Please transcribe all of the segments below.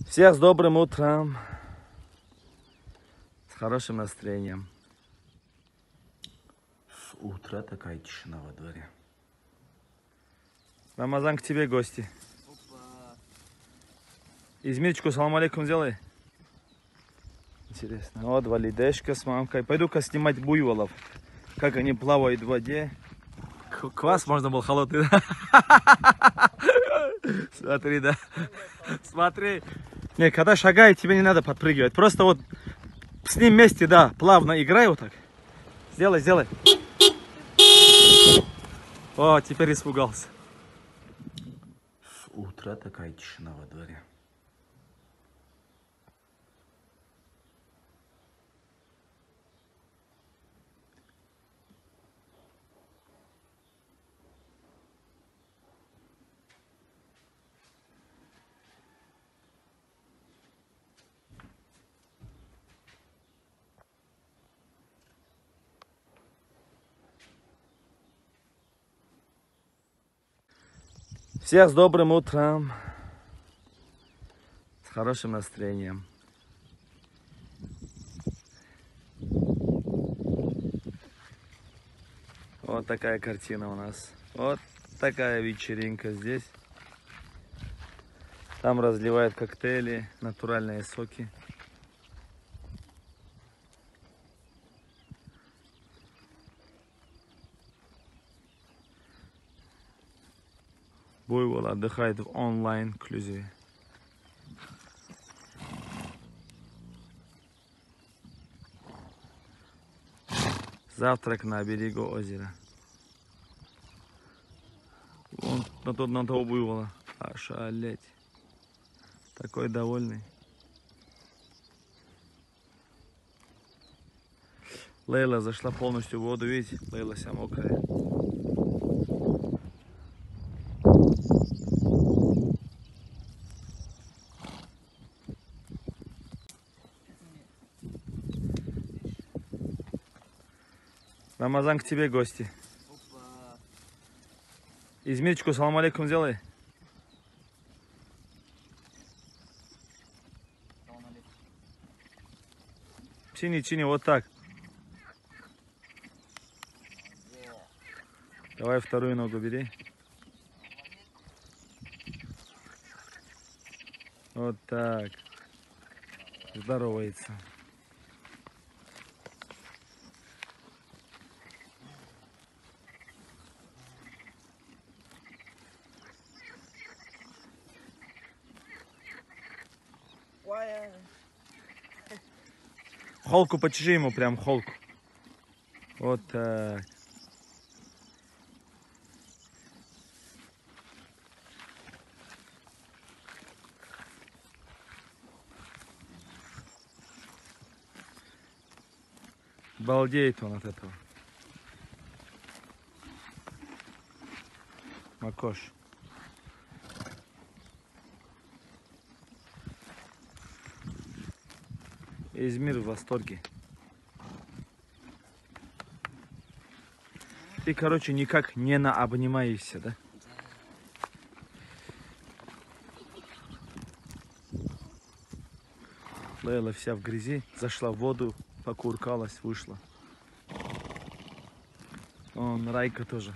Всех с добрым утром, с хорошим настроением. С утра такая тишина во дворе. Рамазан, к тебе гости. Опа. Измирчику салам алейкум сделай. Интересно. Вот валидешка с мамкой. Пойду-ка снимать буйволов, как они плавают в воде. Квас можно было холодный, да? Смотри, да. Смотри. Не, когда шагает, тебе не надо подпрыгивать. Просто вот с ним вместе, да, плавно играй вот так. Сделай, сделай. О, теперь испугался. С утра такая тишина во дворе. Всех с добрым утром, с хорошим настроением. Вот такая картина у нас. Вот такая вечеринка здесь. Там разливают коктейли, натуральные соки. Буйвол отдыхает в онлайн-клюзиве. Завтрак на берегу озера. Вон на того буйвола. Ошалеть. Такой довольный. Лейла зашла полностью в воду, видите? Лейла вся мокрая. Рамазан, к тебе гости. Опа. Измирчику салам алейкум сделай. Салам алейкум. Чини, вот так. Давай вторую ногу бери. Вот так. Здоровается. Холку почеши ему, прям холку. Вот так. Балдеет он от этого. Макош. Измир в восторге. Ты, короче, никак не наобнимаешься, да? Лейла вся в грязи, зашла в воду, покуркалась, вышла. Он, Райка тоже.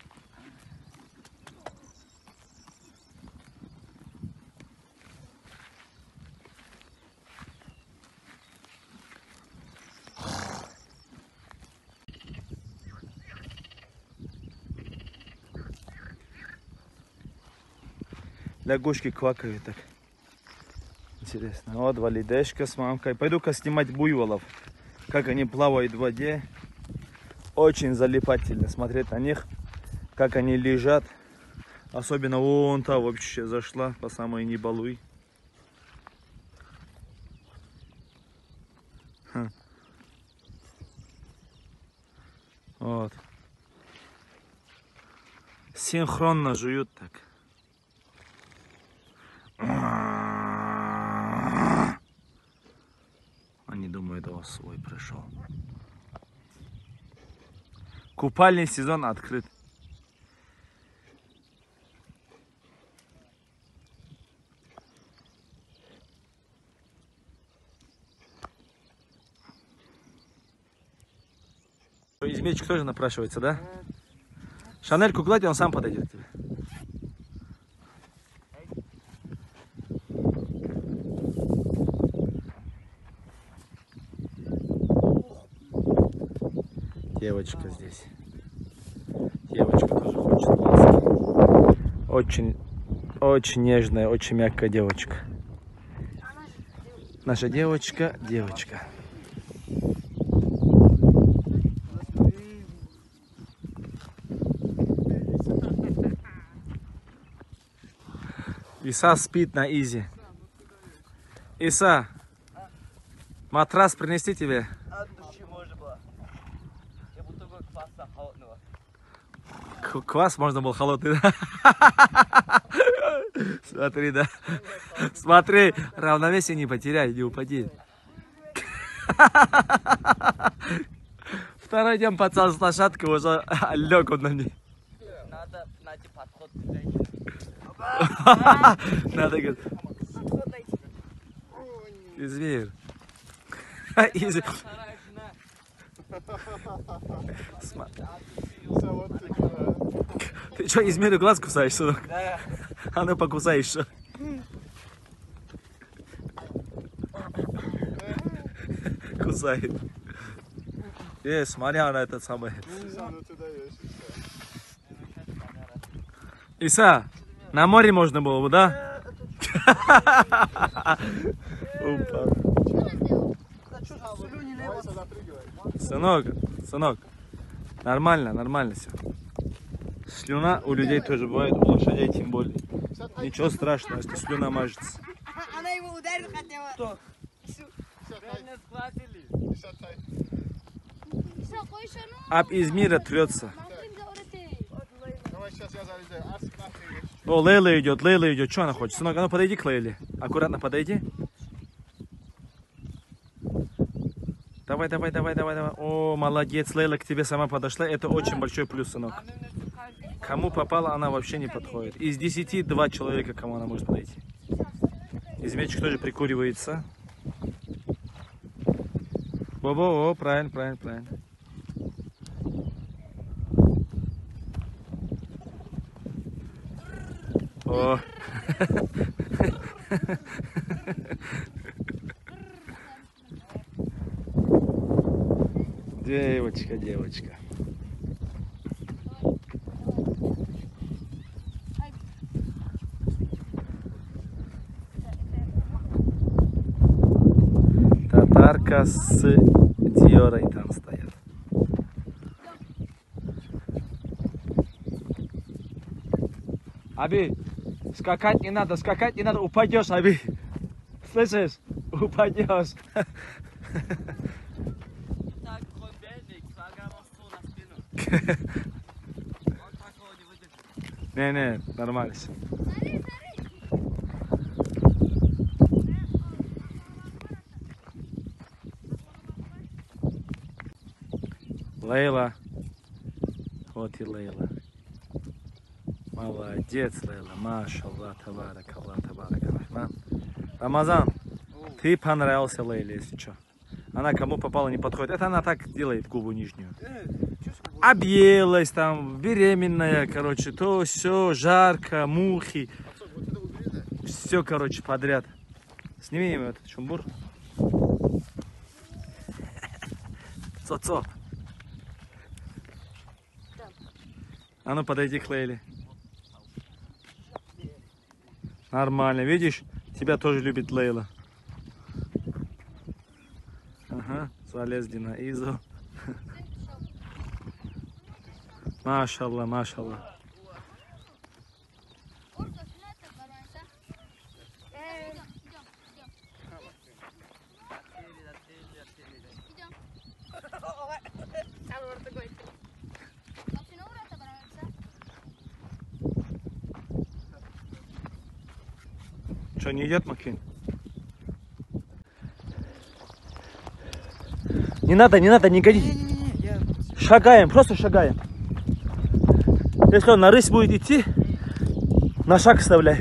Лягушки квакают так. Интересно. Вот валидешка с мамкой. Пойду-ка снимать буйволов, как они плавают в воде. Очень залипательно смотреть на них, как они лежат. Особенно вон та вообще зашла по самой не балуй. Вот. Синхронно жуют так. Они думают, о, свой пришел. Купальный сезон открыт. Что, Измельчик тоже напрашивается, да? Шанельку гладь, он сам подойдет к тебе. Девочка здесь. Девочка тоже хочет ласки. Очень нежная, очень мягкая девочка. Наша девочка. Иса спит на изи. Иса, матрас принести тебе? Квас можно было холодный, да? Смотри, да? Смотри, равновесие не потеряй, не упади. Второй день пацан с лошадкой уже лег он на ней. Надо найти подход. Надо, говорит. Измер. Ты что, Измеру глаз кусаешь, сынок? Да. А ну покусаешь, что? Кусает. Смотря на этот самый. Иса, на море можно было бы, да? Сынок, нормально все. Слюна у людей тоже бывает, у лошадей тем более. Ничего страшного, если слюна мажется. Она его ударила, хотела. Кто? Что? Об Измира трется. О, Лейла идет. Что она хочет? Сынок, а ну подойди к Лейле. Аккуратно подойди. Давай. О, молодец, Лейла к тебе сама подошла. Это очень большой плюс, сынок. Кому попало, она вообще не подходит. Из 10 2 человека, кому она может подойти. Измельчик тоже прикуривается. О, правильно. О. Девочка. Татарка с Диорой там стоят. Аби, скакать не надо, упадешь, Аби. Слышишь? Упадешь. Так, бельник, 2 грамма на спину. Он такого не выдержит. Не, нормально все. Лейла. Вот и Лейла. Молодец, Лейла. Машаллах, табаракаллах. Рамазан, ты понравился Лейле, если что. Она кому попала не подходит. Это она так делает, губу нижнюю. Объелась там, беременная, короче, то все, жарко, мухи. Все, короче, подряд. Сними ему этот шумбур. Цо. А ну подойди к Лейле. Нормально, видишь? Тебя тоже любит Лейла. Ага, залез на Изу. Машаллах. Что, не идет, Маквин? Не надо, не гони. Шагаем, просто шагаем. Если он на рысь будет идти, на шаг вставляй.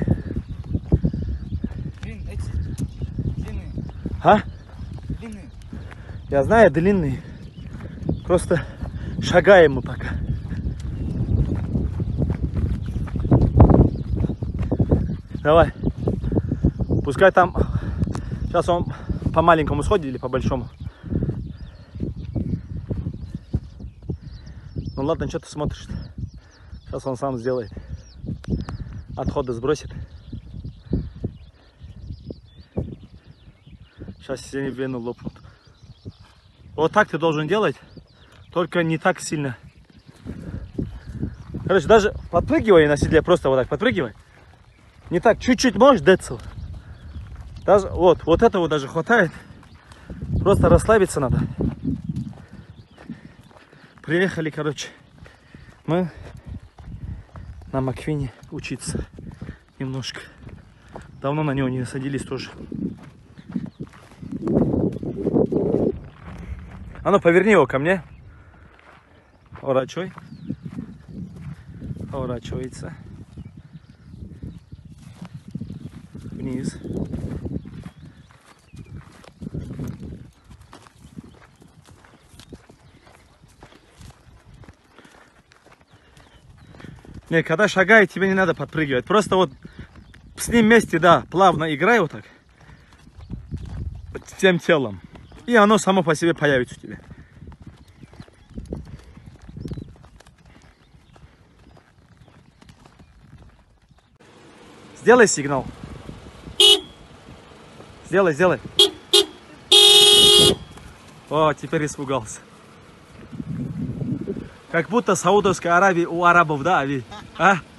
Длинные. А? Длинные. Я знаю, длинный. Просто Шагаем мы пока. Давай. Пускай там... Сейчас он по маленькому сходит или по большому. Ну ладно, что ты смотришь? Сейчас он сам сделает. Отходы сбросит. Сейчас все вены лопнут. Вот так ты должен делать, только не так сильно. Короче, даже подпрыгивай на седле, просто вот так подпрыгивай. Не так, чуть-чуть можешь, децл. Даже вот этого даже хватает. Просто расслабиться надо. Приехали, короче, мы на Маквине учиться немножко. Давно на него не садились тоже. А ну, поверни его ко мне. Поворачивай. Поворачивается. Вниз. Не, когда шагает, тебе не надо подпрыгивать. Просто вот с ним вместе, да, плавно играй вот так. Всем телом. И оно само по себе появится у тебя. Сделай сигнал. Сделай, сделай. О, теперь испугался. Как будто в Саудовской Аравии у арабов, да, Ави? А?